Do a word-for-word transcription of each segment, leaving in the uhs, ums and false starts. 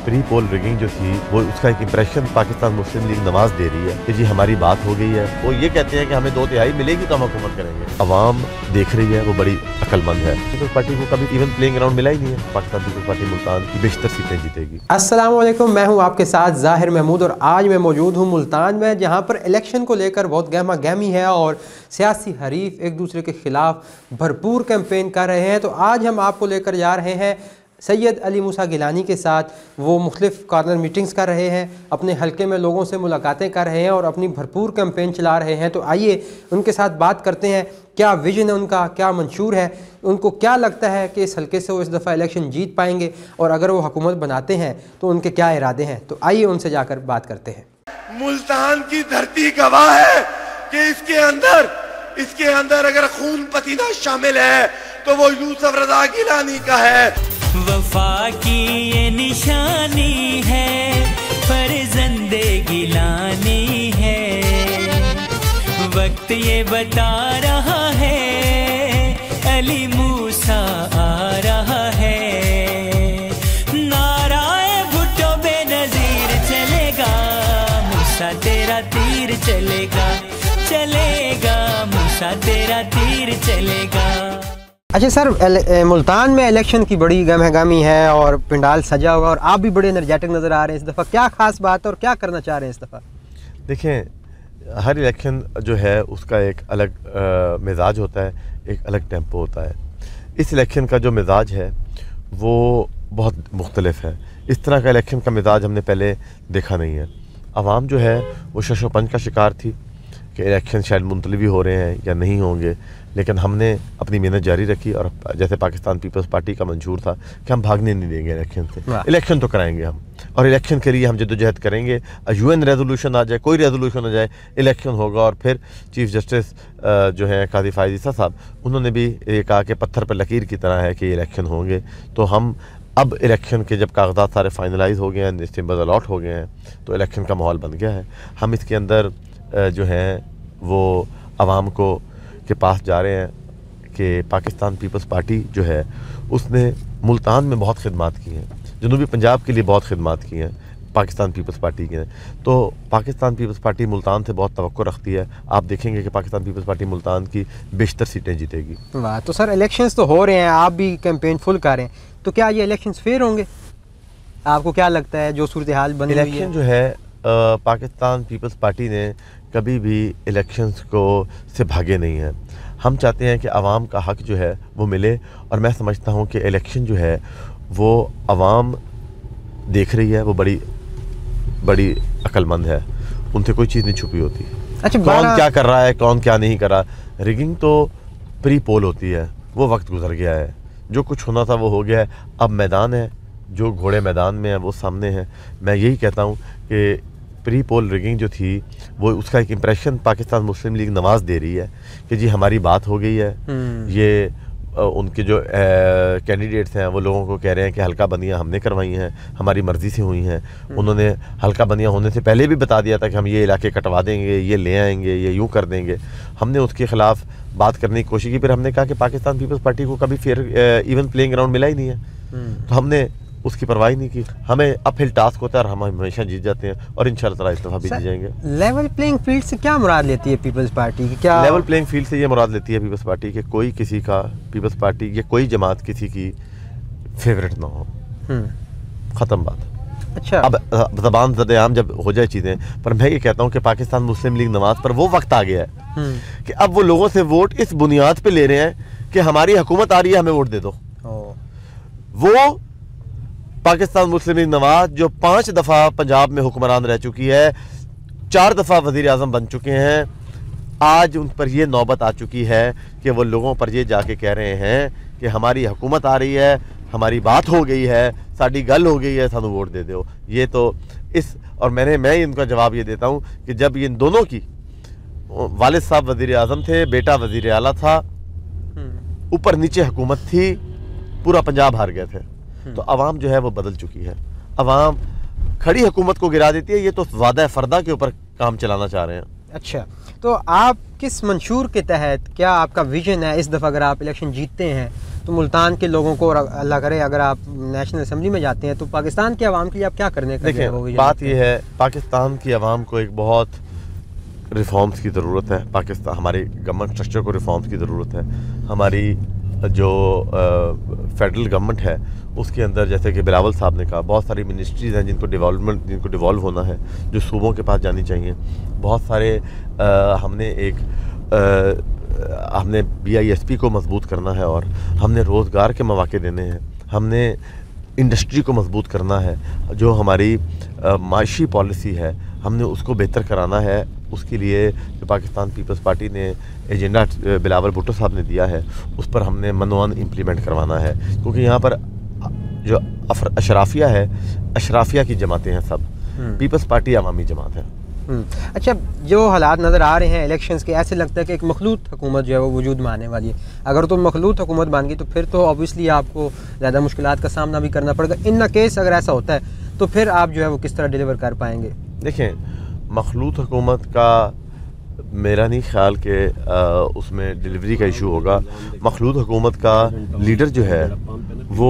Pre poll rigging जो थी वो उसका एक इंप्रेशन पाकिस्तान मुस्लिम लीग नवाज दे रही है कि जी हमारी बात हो गई है। वो ये कहते हैं कि हमें दो तिहाई मिलेगी तो हम हुकूमत करेंगे। अवाम देख रही है, वो बड़ी अक्लमंद है। पीपल्स पार्टी को कभी इवन प्लेइंग ग्राउंड मिला ही नहीं है। पाकिस्तान पीपल्स पार्टी मुल्तान की बेशतर सीटें जीतेगी। अस्सलाम वालेकुम, मैं हूं आपके साथ ज़ाहिर महमूद और आज मैं मौजूद हूं मुल्तान में, जहां पर इलेक्शन को लेकर बहुत गहमा गहमी है और सियासी हरीफ एक दूसरे के खिलाफ भरपूर कैंपेन कर रहे हैं। तो आज हम आपको लेकर जा रहे हैं सैयद अली मूसा गिलानी के साथ। वो मुख्तलिफ कॉर्नर मीटिंग्स कर रहे हैं, अपने हलके में लोगों से मुलाकातें कर रहे हैं और अपनी भरपूर कैंपेन चला रहे हैं। तो आइए उनके साथ बात करते हैं, क्या विजन है उनका, क्या मंशूर है, उनको क्या लगता है कि इस हलके से वो इस दफ़ा इलेक्शन जीत पाएंगे और अगर वो हुकूमत बनाते हैं तो उनके क्या इरादे हैं। तो आइए उनसे जाकर बात करते हैं। मुल्तान की धरती गवाह है कि इसके अंदर इसके अंदर अगर खून पसीना शामिल है तो वो यूसुफ रजा गिलानी का है। वफा की ये निशानी है, फर्जंदे गिलानी है। वक्त ये बता रहा है, अली मूसा आ रहा है। नाराए भुट्टो बेनजीर चलेगा, मूसा तेरा तीर चलेगा, चलेगा मूसा तेरा तीर चलेगा। अच्छा सर, मुल्तान में इलेक्शन की बड़ी गहमा-गहमी है और पंडाल सजा हुआ और आप भी बड़े एनर्जेटिक नज़र आ रहे हैं इस दफ़ा। क्या ख़ास बात है और क्या करना चाह रहे हैं इस दफ़ा? देखें, हर इलेक्शन जो है उसका एक अलग मिजाज होता है, एक अलग टेम्पो होता है। इस इलेक्शन का जो मिजाज है वो बहुत मुख्तलिफ है। इस तरह का इलेक्शन का मिजाज हमने पहले देखा नहीं है। आवाम जो है वो शशोपंज का शिकार थी कि इलेक्शन शायद मुंतलवी हो रहे हैं या नहीं होंगे, लेकिन हमने अपनी मेहनत जारी रखी और जैसे पाकिस्तान पीपल्स पार्टी का मंशूर था कि हम भागने नहीं देंगे इलेक्शन से। इलेक्शन तो कराएंगे हम, और इलेक्शन के लिए हम जद्दोजहद करेंगे। यूएन रेजोल्यूशन आ जाए, कोई रेजोल्यूशन आ जाए, इलेक्शन होगा। और फिर चीफ जस्टिस जो हैं काजी फायद ईसा साहब, उन्होंने भी ये कहा कि पत्थर पर लकीर की तरह है कि इलेक्शन होंगे। तो हम अब इलेक्शन के जब कागजात सारे फाइनलाइज हो गए हैं, सिंबल्स अलॉट हो गए हैं, तो इलेक्शन का माहौल बन गया है। हम इसके अंदर जो हैं वो आवाम को के पास जा रहे हैं कि पाकिस्तान पीपल्स पार्टी जो है उसने मुल्तान में बहुत खिदमात की हैं, जनूबी पंजाब के लिए बहुत खिदमात की हैं पाकिस्तान पीपल्स पार्टी के। तो पाकिस्तान पीपल्स पार्टी मुल्तान से बहुत तवक्को रखती है। आप देखेंगे कि पाकिस्तान पीपल्स पार्टी मुल्तान की बेशतर सीटें जीतेगी। वाह, तो सर इलेक्शंस तो हो रहे हैं, आप भी कैंपेन फुल कर रहे हैं, तो क्या ये इलेक्शंस फेयर होंगे? आपको क्या लगता है जो सूरत हाल बनी हुई है? इलेक्शन जो है आ, पाकिस्तान पीपल्स पार्टी ने कभी भी इलेक्शंस को से भागे नहीं है। हम चाहते हैं कि आवाम का हक जो है वो मिले, और मैं समझता हूँ कि इलेक्शन जो है वो आवाम देख रही है, वो बड़ी बड़ी अक्लमंद है, उनसे कोई चीज़ नहीं छुपी होती। अच्छा, कौन क्या कर रहा है, कौन क्या नहीं कर रहा। रिगिंग तो प्री पोल होती है, वो वक्त गुजर गया है, जो कुछ होना था वो हो गया है। अब मैदान है, जो घोड़े मैदान में है वो सामने है। मैं यही कहता हूँ कि प्री पोल रिगिंग जो थी वो उसका एक इंप्रेशन पाकिस्तान मुस्लिम लीग नवाज दे रही है कि जी हमारी बात हो गई है। ये आ, उनके जो कैंडिडेट्स हैं वो लोगों को कह रहे हैं कि हल्का बंदियाँ हमने करवाई हैं, हमारी मर्ज़ी से हुई हैं। उन्होंने हल्का बंदियाँ होने से पहले भी बता दिया था कि हम ये इलाके कटवा देंगे, ये ले आएंगे, ये यूँ कर देंगे। हमने उसके ख़िलाफ़ बात करने की कोशिश की, फिर हमने कहा कि पाकिस्तान पीपल्स पार्टी को कभी फेयर इवन प्लेइंग ग्राउंड मिला ही नहीं है, तो हमने उसकी परवाही नहीं की। हमें अपहिल टास्क होता है और हम हमेशा जीत जाते हैं, और इंशाल्लाह इस दफ़ा भी जीत जाएंगे। लेवल प्लेइंग फील्ड से क्या मुराद लेती है पीपल्स पार्टी की? क्या लेवल प्लेइंग फील्ड से ये मुराद लेती है पीपल्स पार्टी कि कोई किसी का, पीपल्स पार्टी या कोई जमात किसी की फेवरेट ना हो। ख़त्म बात। अच्छा, अब ज़बान ज़द-ए-आम जब हो जाए चीज़ें, पर मैं ये कहता हूँ कि पाकिस्तान मुस्लिम लीग नवाज पर वो वक्त आ गया है कि अब वो लोगों से वोट इस बुनियाद पर ले रहे हैं कि हमारी हुकूमत आ रही है, हमें वोट दे दो। वो पाकिस्तान मुस्लिम लीग नवाज जो पाँच दफ़ा पंजाब में हुक्मरान रह चुकी है, चार दफ़ा वज़ीर आज़म बन चुके हैं, आज उन पर यह नौबत आ चुकी है कि वो लोगों पर ये जाके कह रहे हैं कि हमारी हुकूमत आ रही है, हमारी बात हो गई है, साड़ी गल हो गई है, सानू वोट दे दो। ये तो इस और मैंने मैं इनका जवाब ये देता हूँ कि जब इन दोनों की, वालिद साहब वज़ीर आज़म थे, बेटा वज़ीर आला था, ऊपर नीचे हुकूमत थी, पूरा पंजाब हार गए थे। तो अवाम जो है वो बदल चुकी है, अवाम खड़ी हुकूमत को गिरा देती है। ये तो वादा फरदा के ऊपर काम चलाना चाह रहे हैं। अच्छा, तो आप किस मंशूर के तहत, क्या आपका विजन है इस दफ़ा अगर आप इलेक्शन जीतते हैं तो मुल्तान के लोगों को, और अल्लाह करे अगर आप नेशनल असम्बली में जाते हैं तो पाकिस्तान के अवाम के लिए आप क्या करने का? देखिए, बात यह है, पाकिस्तान की आवाम को एक बहुत रिफॉर्म्स की ज़रूरत है। पाकिस्तान, हमारी गवर्नमेंट स्ट्रक्चर को रिफॉर्म्स की ज़रूरत है। हमारी जो फेडरल गवर्नमेंट है उसके अंदर, जैसे कि बिलावल साहब ने कहा, बहुत सारी मिनिस्ट्रीज़ हैं जिनको डेवलपमेंट जिनको डिवॉल्व होना है, जो सूबों के पास जानी चाहिए। बहुत सारे आ, हमने एक आ, हमने बी आई एस पी को मजबूत करना है, और हमने रोज़गार के मौके देने हैं। हमने इंडस्ट्री को मजबूत करना है। जो हमारी माशी पॉलिसी है हमने उसको बेहतर कराना है। उसके लिए जो पाकिस्तान पीपल्स पार्टी ने एजेंडा बिलावल भुट्टो साहब ने दिया है, उस पर हमने मनोवन इम्प्लीमेंट करवाना है। क्योंकि यहाँ पर जो अशराफिया है, अशराफिया की जमातें हैं सब, पीपल्स पार्टी अवामी जमात है। अच्छा, जो हालात नज़र आ रहे हैं इलेक्शंस के, ऐसे लगता है कि एक मखलूत हुकूमत जो है वो वजूद में आने वाली है। अगर तो मखलूत हुकूमत बन गई तो फिर तो ऑब्वियसली आपको ज़्यादा मुश्किलात का सामना भी करना पड़ेगा। इन केस अगर ऐसा होता है तो फिर आप जो है वो किस तरह डिलीवर कर पाएंगे? देखें, मखलूत हुकूमत का मेरा नहीं ख्याल कि उसमें डिलीवरी का इशू होगा। मखलूत हुकूमत का लीडर जो है वो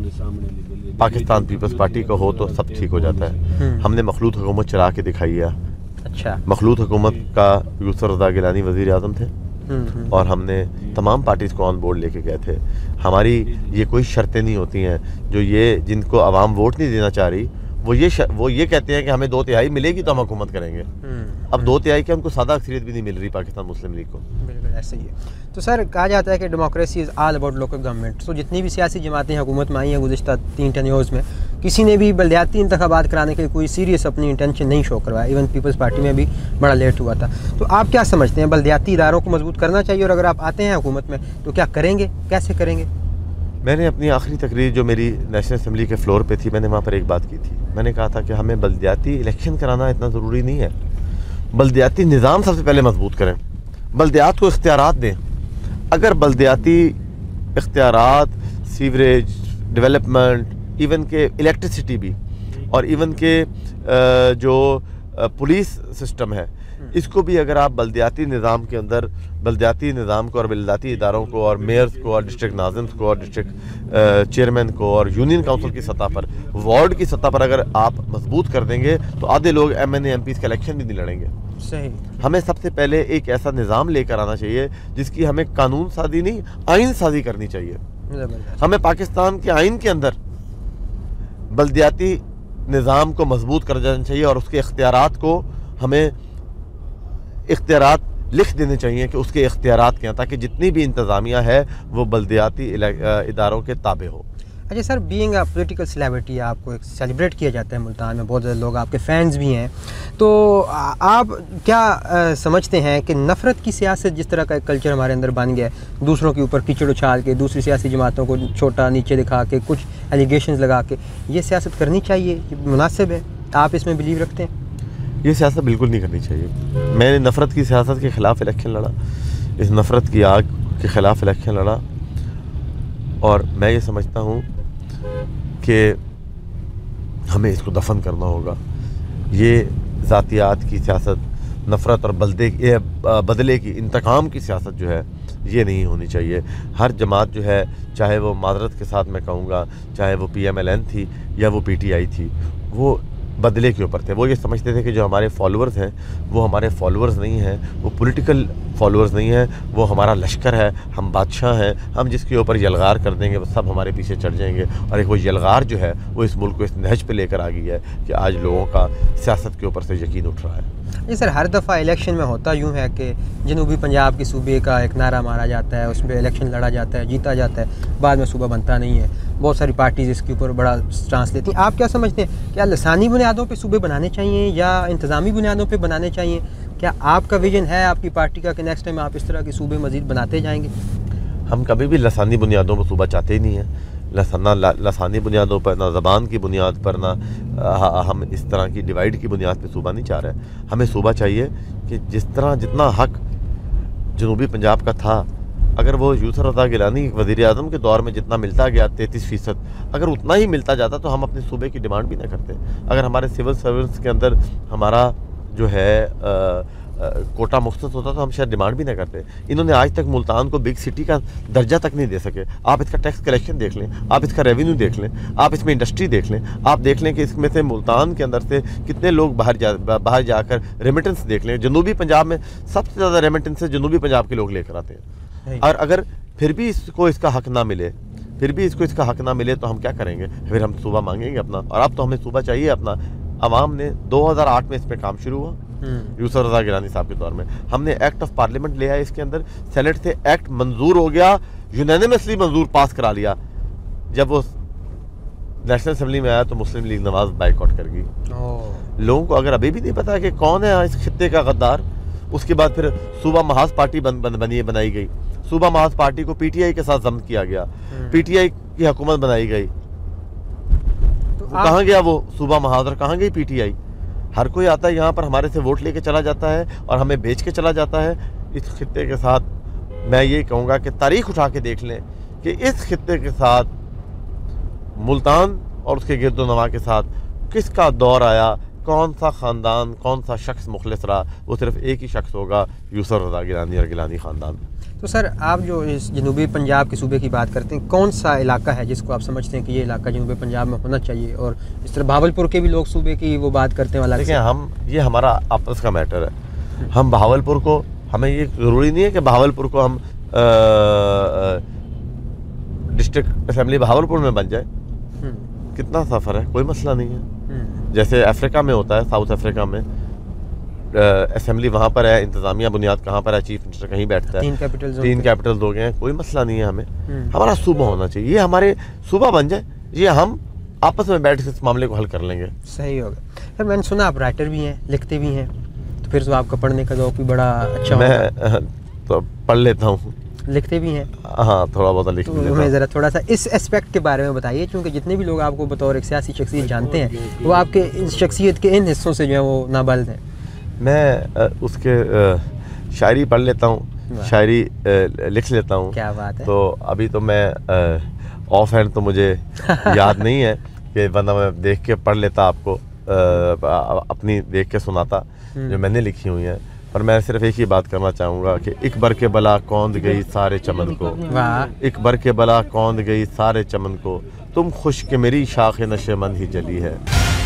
पाकिस्तान पीपल्स पार्टी का हो तो सब ठीक हो जाता है। हमने मखलूत हुकूमत चला के दिखाई है। अच्छा, मखलूत हुकूमत का यूसुफ रज़ा गिलानी वज़ीर आज़म थे, और हमने तमाम पार्टीज़ को ऑन बोर्ड लेके गए थे। हमारी ये कोई शर्तें नहीं होती हैं जो ये जिनको आवाम वोट नहीं देना चाह रही, वो ये वो ये कहते हैं कि हमें दो तिहाई मिलेगी तो हम हुकूमत करेंगे। अब दो तिहाई की हमको सादा अक्सरियत भी नहीं मिल रही पाकिस्तान मुस्लिम लीग को। बिल्कुल ऐसा ही है। तो सर, कहा जाता है कि democracy is all about local government. तो जितनी भी सियासी जमातें हुकूमत में आई हैं गुज़िश्ता तीन टेन्योर्स में, किसी ने भी बल्दियाती इंतखाबात कराने के लिए कोई सीरियस अपनी इंटेंशन नहीं शो करवाया। इवन पीपल्स पार्टी में भी बड़ा लेट हुआ था। तो आप क्या समझते हैं, बल्दियाती इदारों को मजबूत करना चाहिए? और अगर आप आते हैं हुकूमत में तो क्या करेंगे, कैसे करेंगे? मैंने अपनी आखिरी तकरीर जो मेरी नेशनल असम्बली के फ्लोर पे थी, मैंने वहाँ पर एक बात की थी। मैंने कहा था कि हमें बल्दियाती इलेक्शन कराना इतना ज़रूरी नहीं है। बल्दियाती निज़ाम सबसे पहले मजबूत करें, बल्दियात को इख्तियारात दें। अगर बल्दियाती इख्तियारात, सीवरेज, डेवलपमेंट, इवन के इलेक्ट्रिसिटी भी, और इवन के जो पुलिस सिस्टम है, इसको भी अगर आप बल्दियाती निज़ाम के अंदर, बल्दियाती निज़ाम को और बल्दियाती इदारों को और मेयर्स को और डिस्ट्रिक्ट नाज़िम्स को और डिस्ट्रिक्ट चेयरमैन को और यूनियन काउंसिल की सतह पर, वार्ड की सतह पर अगर आप मजबूत कर देंगे तो आधे लोग M N A M P का इलेक्शन भी नहीं लड़ेंगे। सही। हमें सबसे पहले एक ऐसा निज़ाम लेकर आना चाहिए जिसकी हमें कानून साजी नहीं, आइन साजी करनी चाहिए। हमें पाकिस्तान के आइन के अंदर बल्दियाती निज़ाम को मजबूत कर देना चाहिए, और उसके इख्तियारात को हमें इख्तियारात लिख देने चाहिए कि उसके इख्तियारात क्या हैं, ताकि जितनी भी इंतज़ामिया है वो बल्दियाती इदारों के ताबे हो। अच्छा sir, being a political celebrity आपको एक सेलिब्रेट किया जाता है मुल्तान में, बहुत ज़्यादा लोग आपके फैंस भी हैं। तो आप क्या आ, समझते हैं कि नफ़रत की सियासत, जिस तरह का एक कल्चर हमारे अंदर बन गया है, दूसरों के ऊपर कीचड़ उछाल के, दूसरी सियासी जमातों को छोटा नीचे दिखा के, कुछ एलिगेशंस लगा के, ये सियासत करनी चाहिए, मुनासिब है? आप इसमें बिलीव रखते हैं? ये सियासत बिल्कुल नहीं करनी चाहिए। मैंने नफ़रत की सियासत के ख़िलाफ़ इलेक्शन लड़ा, इस नफ़रत की आग के ख़िलाफ़ इलेक्शन लड़ा, और मैं ये समझता हूँ कि हमें इसको दफन करना होगा। ये ज़ातियात की सियासत, नफ़रत और बलदे ये बदले की, इंतकाम की सियासत जो है ये नहीं होनी चाहिए। हर जमात जो है, चाहे वो मादरत के साथ मैं कहूँगा, चाहे वो पी एम एल एन थी या वो पी टी आई थी, वो बदले के ऊपर थे। वो ये समझते थे कि जो हमारे फॉलोअर्स हैं वो हमारे फॉलोअर्स नहीं हैं, वो पॉलिटिकल फॉलोअर्स नहीं हैं, वो हमारा लश्कर है, हम बादशाह हैं, हम जिसके ऊपर यलगार कर देंगे वो सब हमारे पीछे चढ़ जाएंगे। और एक वो यलगार जो है वो इस मुल्क को इस नहज पे लेकर आ गई है कि आज लोगों का सियासत के ऊपर से यकीन उठ रहा है। जी सर, हर दफ़ा इलेक्शन में होता यूँ है कि जनूबी पंजाब के सूबे का एक नारा मारा जाता है, उसमें इलेक्शन लड़ा जाता है, जीता जाता है, बाद में सूबा बनता नहीं है। बहुत सारी पार्टीज़ इसके ऊपर बड़ा स्टांस लेती हैं। आप क्या समझते हैं, क्या लसानी बुनियादों पे सूबे बनाने चाहिए या इंतज़ामी बुनियादों पे बनाने चाहिए? क्या आपका विजन है आपकी पार्टी का कि नेक्स्ट टाइम आप इस तरह के सूबे मज़ीद बनाते जाएंगे? हम कभी भी लसानी बुनियादों पर सूबा चाहते ही नहीं हैं। लसाना लसानी बुनियादों पर, ना ज़बान की बुनियाद पर, ना आ, हम इस तरह की डिवाइड की बुनियाद पर सूबा नहीं चाह रहे। हमें सूबा चाहिए कि जिस तरह जितना हक जनूबी पंजाब का था, अगर वो यूसुफ रज़ा गिलानी वज़ीर आज़म के दौर में जितना मिलता गया तैंतीस फ़ीसद, अगर उतना ही मिलता जाता तो हम अपने सूबे की डिमांड भी ना करते। अगर हमारे सिविल सर्विस के अंदर हमारा जो है कोटा मुख्तस होता तो हम शायद डिमांड भी ना करते। इन्होंने आज तक मुल्तान को बिग सिटी का दर्जा तक नहीं दे सके। आप इसका टैक्स कलेक्शन देख लें, आप इसका रेवेन्यू देख लें, आप इसमें इंडस्ट्री देख लें, आप देख लें कि इसमें से मुल्तान के अंदर से कितने लोग बाहर जा बाहर जाकर रेमिटेंस देख लें। जनूबी पंजाब में सबसे ज़्यादा रेमिटेंस से जनूबी पंजाब के लोग लेकर आते हैं। और अगर फिर भी इसको इसका हक ना मिले फिर भी इसको इसका हक ना मिले तो हम क्या करेंगे? फिर हम सूबा मांगेंगे अपना। और अब तो हमें सूबा चाहिए अपना। अवाम ने दो हज़ार आठ में इस पर काम शुरू हुआ, यूसुफ रज़ा गिलानी साहब के दौर में। हमने एक्ट ऑफ पार्लियामेंट ले आया, इसके अंदर सेनेट से एक्ट मंजूर हो गया, यूनानिमसली मंजूर पास करा लिया। जब वो नेशनल असेंबली में आया तो मुस्लिम लीग नवाज बाइकआउट कर गई। लोगों को अगर अभी भी नहीं पता कि कौन है इस खित्ते का गद्दार। उसके बाद फिर सूबा महाज पार्टी बन, बन, बनी बनाई गई। सूबा महाज पार्टी को पीटीआई के साथ जब्त किया गया, पीटीआई की हुकूमत बनाई गई। तो कहाँ गया वो सूबा महाज और कहाँ गई पीटीआई? हर कोई आता है यहाँ पर हमारे से वोट लेके चला जाता है और हमें बेच के चला जाता है। इस खित्ते के साथ मैं ये कहूँगा कि तारीख उठा के देख लें कि इस खित्ते के साथ मुल्तान और उसके गिरदोनवा के साथ किसका दौर आया, कौन सा ख़ानदान, कौन सा शख्स मुखलिस रहा। वो सिर्फ एक ही शख्स होगा, यूसुफ रज़ा गिलानी और गिलानी ख़ानदान। तो सर, आप जो इस जनूबी पंजाब के सूबे की बात करते हैं, कौन सा इलाका है जिसको आप समझते हैं कि ये इलाका जनूबी पंजाब में होना चाहिए? और इस तरह भावलपुर के भी लोग सूबे की वो बात करते हैं वाला। देखिए, हम ये हमारा आपस का मैटर है। हम भावलपुर को, हमें ये ज़रूरी नहीं है कि भावलपुर को हम डिस्ट्रिक्ट असेंबली भावलपुर में बन जाए। कितना सफ़र है, कोई मसला नहीं है। जैसे अफ्रीका में होता है, साउथ अफ्रीका में असेंबली वहाँ पर है, इंतज़ामिया बुनियाद कहाँ पर है, चीफ मिनिस्टर कहीं बैठता है। तीन कैपिटल्स तीन कैपिटल्स हो गए हैं, कोई मसला नहीं है। हमें हमारा सूबा होना चाहिए, ये हमारे सूबा बन जाए, ये हम आपस में बैठ के इस मामले को हल कर लेंगे। सही होगा। सर, मैंने सुना आप राइटर भी हैं, लिखते भी हैं, तो फिर तो आपका पढ़ने का ज़ौक़ भी बड़ा अच्छा। मैं तो पढ़ लेता हूँ, लिखते भी हैं। हाँ, थोड़ा बहुत लिख तो हमें ज़रा थोड़ा सा इस एस्पेक्ट के बारे में बताइए, क्योंकि जितने भी लोग आपको बतौर एक सियासी शख्सियत जानते हैं वो आपके इस शख्सियत के इन हिस्सों से जो है वो नाबालिग हैं। मैं उसके शायरी पढ़ लेता हूँ, शायरी लिख लेता हूँ। क्या बात है। तो अभी तो मैं ऑफ हैंड तो मुझे याद नहीं है कि वरना मैं देख के पढ़ लेता, आपको अपनी देख के सुनाता जो मैंने लिखी हुई है। पर मैं सिर्फ एक ही बात करना चाहूँगा कि एक बर के बला कौंद गई सारे चमन को, एक बर के बला कौंद गई सारे चमन को, तुम खुश के मेरी शाख नशेमंद ही जली है।